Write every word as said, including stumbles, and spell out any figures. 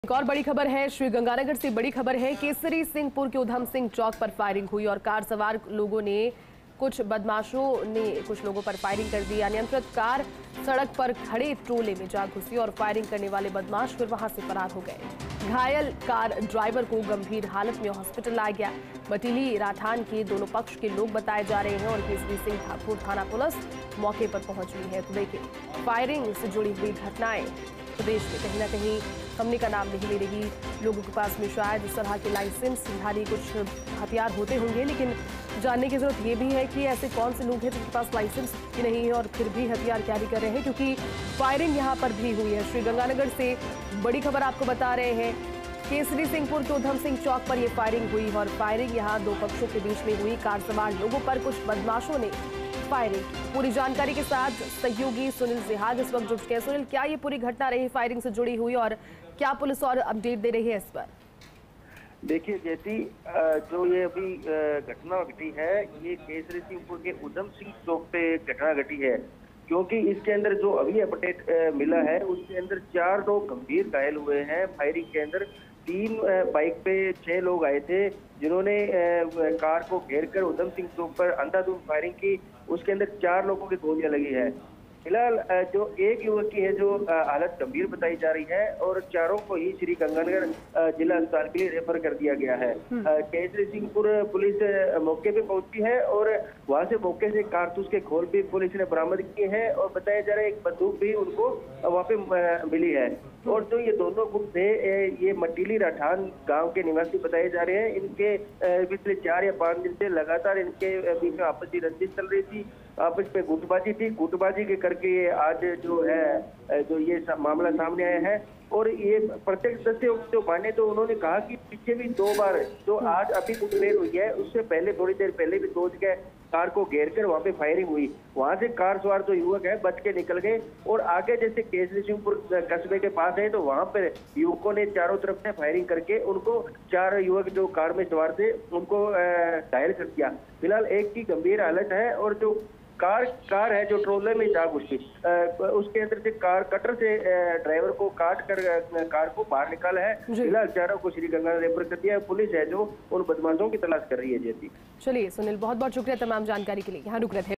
एक और बड़ी खबर है, श्री गंगानगर से बड़ी खबर है। केसरी सिंहपुर के उधम सिंह चौक पर फायरिंग हुई और कार सवार लोगों ने कुछ बदमाशों ने कुछ लोगों पर फायरिंग कर दी। अनियंत्रित कार सड़क पर खड़े टोले में जा घुसी और फायरिंग करने वाले बदमाश फिर वहां से फरार हो गए। घायल कार ड्राइवर को गंभीर हालत में हॉस्पिटल लाया गया। मटीली राठान के दोनों पक्ष के लोग बताए जा रहे हैं और केसरी सिंहपुर थाना पुलिस मौके पर पहुंच गई है। तो देखिए, फायरिंग से जुड़ी हुई घटनाएं प्रदेश में कहीं ना कहीं थमने का नाम नहीं ले रही। लोगों के पास में शायद इस तरह के लाइसेंस धारी कुछ हथियार होते होंगे, लेकिन जानने की जरूरत ये भी है कि ऐसे कौन से लोग हैं जिनके पास लाइसेंस भी नहीं है और फिर भी हथियार कैरी कर रहे हैं, क्योंकि फायरिंग यहाँ पर भी हुई है। श्री गंगानगर से बड़ी खबर आपको बता रहे हैं। केसरी सिंहपुर के उधम सिंह चौक पर यह फायरिंग हुई और फायरिंग यहाँ दो पक्षों के बीच में हुई। कार सवार लोगों पर कुछ बदमाशों ने फायरिंग। पूरी जानकारी के साथ सहयोगी सुनील जिहाद इस वक्त जुड़ चुके हैं। सुनील, क्या ये पूरी घटना रही फायरिंग से जुड़ी हुई और क्या पुलिस और अपडेट दे रही है इस पर? देखिए जैसी जो ये अभी घटना घटी है, ये केसरी सिंहपुर के उधम सिंह चौक पे घटना घटी है, क्योंकि इसके अंदर जो अभी अपडेट मिला है उसके अंदर चार लोग गंभीर घायल हुए हैं। फायरिंग के अंदर तीन बाइक पे छह लोग आए थे जिन्होंने कार को घेर कर उधम सिंह चौक पर अंधाधुंध फायरिंग की। उसके अंदर चार लोगों की गोलियां लगी है। फिलहाल जो एक युवक की है जो हालत गंभीर बताई जा रही है और चारों को ही श्री गंगानगर जिला अस्पताल के लिए रेफर कर दिया गया है। केसरी सिंहपुर पुलिस मौके पे पहुंची है और वहां से मौके से कारतूस के खोल भी पुलिस ने बरामद किए हैं और बताया जा रहा है एक बंदूक भी उनको वहां पे मिली है। और जो ये दोनों गुट थे, ये मटीली राठान गांव के निवासी बताए जा रहे हैं। इनके पिछले चार या पांच दिन से लगातार इनके बीच में आपसी रंजिश चल रही थी, आपस में गुटबाजी थी। गुटबाजी के करके ये आज जो है जो ये मामला सामने आया है और ये प्रत्यक्षदर्शियों जो माने तो उन्होंने कहा कि पीछे भी दो बार जो आज अभी मुठभेड़ हुई है उससे पहले थोड़ी देर पहले भी दो जगह कार को घेर कर वहां पे फायरिंग हुई। वहां से कार सवार जो युवक है बच के निकल गए और आगे जैसे केसरी सिंहपुर कस्बे के पास है तो वहां पर युवकों ने चारों तरफ से फायरिंग करके उनको चार युवक जो कार में सवार थे उनको घायल कर दिया। फिलहाल एक की गंभीर हालत है और जो कार कार है जो ट्रोले में जा घुसी उसके अंदर से कार कटर से ड्राइवर को काट कर कार को बाहर निकाला है। फिलहाल चारों को श्री गंगानगर रेफर कर दिया है। पुलिस है जो उन बदमाशों की तलाश कर रही है। जैसी चलिए सुनील, बहुत बहुत शुक्रिया तमाम जानकारी के लिए। यहाँ रुक रहे थे।